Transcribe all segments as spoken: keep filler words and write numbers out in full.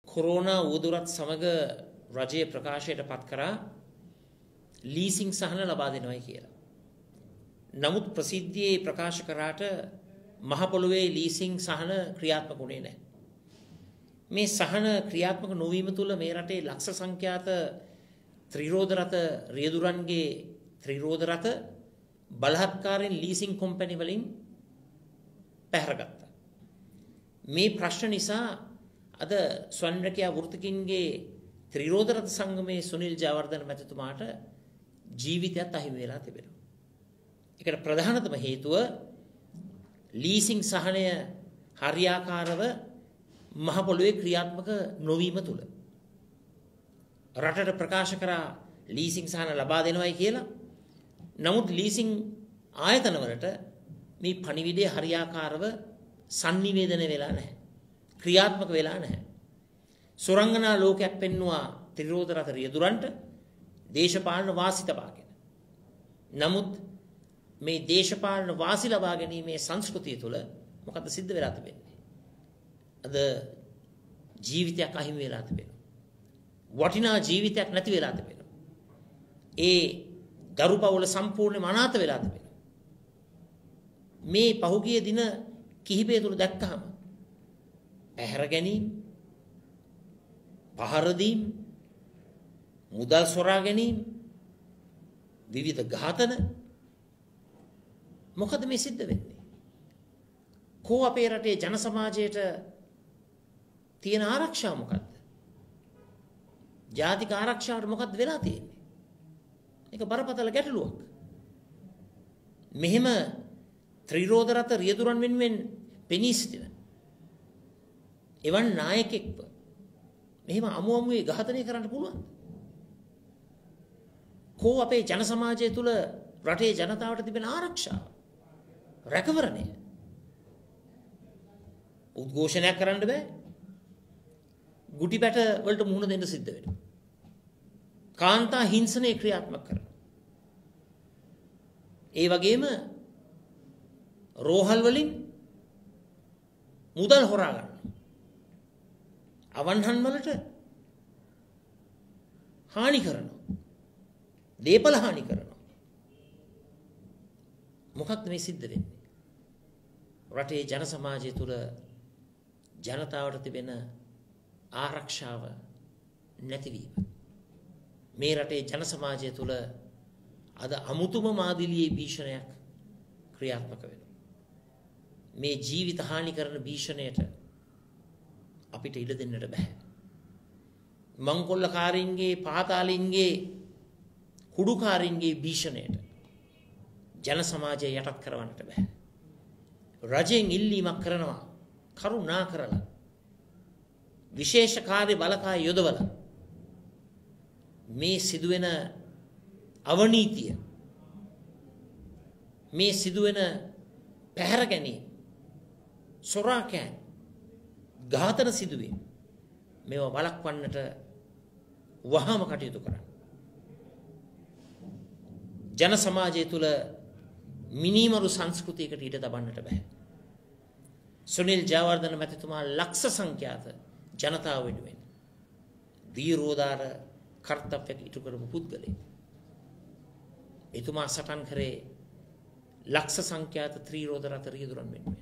Corona උවදුරත් සමග රජයේ ප්‍රකාශයට පත් කරා ලීසිං සහන ලබා දෙනවයි කියලා. නමුත් ප්‍රසිද්ධියේ ප්‍රකාශ කරාට මහ පොළොවේ ලීසිං සහන ක්‍රියාත්මක වුණේ නැහැ. මේ සහන ක්‍රියාත්මක නොවීම තුළ මේ රටේ ලක්ෂ සංඛ්‍යාත ත්‍රිරෝද රථ රියදුරන්ගේ ත්‍රිරෝද රථ බලහත්කාරයෙන් ලීසිං කොම්පැනි වලින් පැහැරගත්තා. මේ ප්‍රශ්න නිසා අද ස්වර්ණරැකියා වෘත්තිකින්ගේ ත්‍රිරෝද රථ සංගමේ සුනිල් ජයවර්ධන මැතිතුමාට ජීවිතයත් අහිමි වෙලා තිබෙනවා. ඒකට ප්‍රධානතම හේතුව ලීසිං සහනය හරියාකාරව මහ පොළොවේ ක්‍රියාත්මක නොවීම තුළ රටට ප්‍රකාශ කරා ලීසිං සහන ලබා දෙනවයි කියලා. නමුත් ලීසිං ආයතනවලට මේ පණිවිඩය හරියාකාරව sannivedana වෙලා නැහැ. ක්‍රියාත්මක වෙලා නැහැ. සුරංගනා ලෝකයක් පෙන්නවා ත්‍රිරෝද රථ රියදුරන්ට දේශපාලන වාසි තබාගෙන. නමුත් මේ දේශපාලන වාසි ලබා ගැනීමේ සංස්කෘතිය තුළ මොකද සිද්ධ වෙලා තිබෙන්නේ? අද ජීවිතයක් අහිමි වෙලා තිබෙනවා. වටිනා ජීවිතයක් නැති වෙලා තිබෙනවා. ඒ දරුපවුල සම්පූර්ණයෙන්ම අනාථ වෙලා තිබෙනවා. මේ පහුගිය දින කිහිපය තුළ දැක්කහම පැහැර ගැනීම, පහර දීම, මුදල් සොරා ගැනීම, විවිධ ඝාතන මොකද මේ සිද්ධ වෙන්නේ? කෝ අපේ රටේ ජන සමාජයට තියෙන ආරක්ෂාව මොකද්ද? ජාතික ආරක්ෂාවට මොකද්ද වෙලා තියෙන්නේ? ඒක බරපතල ගැටලුවක්. මෙහෙම ත්‍රිරෝද රථ රියදුරන් වෙනුවෙන් පෙනී සිටින එවන් නායකෙක්ව මෙහෙම අමු අමුවේ ඝාතනය කරන්න පුළුවන්ද? කෝ අපේ ජන සමාජය තුළ රටේ ජනතාවට තිබෙන ආරක්ෂාව, රැකවරණය? උද්ඝෝෂණයක් කරන්න බෑ. ගුටි බැට වලට මුහුණ දෙන්න සිද්ධ වෙනවා. කාන්තා හිංසනය ක්‍රියාත්මක කරනවා. ඒ වගේම රෝහල් වලින් මුදල් හොරා ගන්නවා. අවන්හන් වලට හානි කරනවා. දේපල හානි කරනවා. මොකක්ද මේ සිද්ධ වෙන්නේ? රටේ ජන සමාජය තුළ ජනතාවට තිබෙන ආරක්ෂාව නැතිවීම. මේ රටේ ජන සමාජය තුළ අද අමුතුම මාදිලියේ භීෂණයක් ක්‍රියාත්මක වෙනවා. මේ ජීවිත හානි කරන භීෂණයට අපිට ඉඩ දෙන්නට බෑ. මංකොල්ලකාරින්ගේ, පාතාලින්ගේ, කුඩුකාරින්ගේ භීෂණයට ජන සමාජය යටත් කරවන්නට බෑ. රජයෙන් ඉල්ලීමක් කරනවා කරුණා කරලා විශේෂ කාර්ය බලකාය යොදවලා මේ සිදුවෙන අවනීතිය, මේ සිදුවෙන පැහැර ගැනීම, සොරාකෑම්, ඝාතන සිදුවීම මේවා වළක්වන්නට වහාම කටයුතු කරන්න. ජන සමාජය තුළ මිනිමරු සංස්කෘතියකට ඉඩ තබන්නට බෑ. සුනිල් ජයවර්ධන මැතිතුමා ලක්ෂ සංඛ්‍යාත ජනතාව වෙනුවෙන් දීරෝදාර කර්තව්‍යයක් ඉටු කරපු පුද්ගලයෙක්. එතුමා සටන් කරේ ලක්ෂ සංඛ්‍යාත ත්‍රිරෝද රථ රියදුරන් වෙනුවෙන්.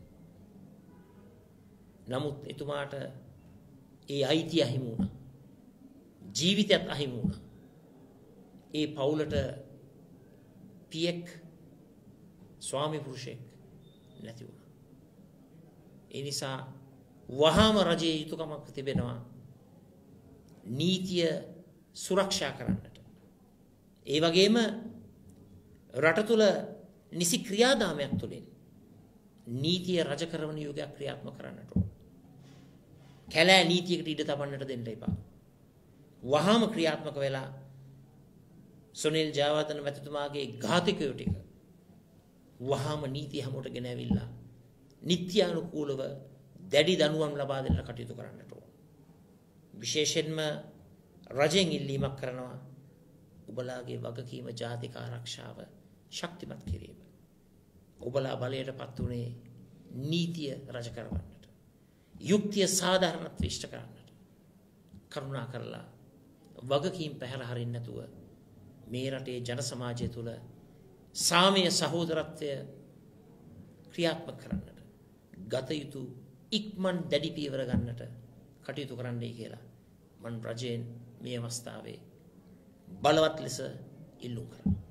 නමුත් එතුමාට ඒ අයිතිය අහිමි වුණා. ජීවිතයත් අහිමි වුණා. ඒ පවුලට පියෙක්, ස්වාමි පුරුෂයෙක් නැති වුණා. ඒ නිසා වහාම රජයේ යුතුකමක් තිබෙනවා නීතිය සුරක්ෂා කරන්නට. ඒ වගේම රට තුළ නිසි ක්‍රියාදාමයක් තුළින් නීතිය රජ කරවන යුගයක් ක්‍රියාත්මක කරන්නට ඕන. කැලෑ නීතියකට ඉඩ තබන්නට දෙන්න එපා. වහාම ක්‍රියාත්මක වෙලා සුනිල් ජයවර්ධන මැතිතුමාගේ ඝාතකයෝ ටික වහාම නීතිය හැමෝට ගෙන ඇවිල්ලා නිත්‍යානුකූලව දැඩි දඬුවම් ලබා දෙන්න කටයුතු කරන්නට ඕන. විශේෂයෙන්ම රජෙන් ඉල්ලීමක් කරනවා ඔබලාගේ වගකීම ජාතික ආරක්ෂාව ශක්තිමත් කිරීම. ඔබලා බලයට පත් වුණේ නීතිය රජ කරවන්නට, යුක්තිය සාධාරණත්වය ඉෂ්ට කරන්නට. කරුණා කරලා වගකීම් පැහැර හරින්න නැතුව මේ රටේ ජන සමාජය තුළ සාමය සහෝදරත්වය ක්‍රියාත්මක කරන්නට ගත යුතු ඉක්මන් දැඩි පියවර ගන්නට කටයුතු කරන්නයි කියලා මම රජයෙන් මේ අවස්ථාවේ බලවත් ලෙස ඉල්ලුම් කරනවා.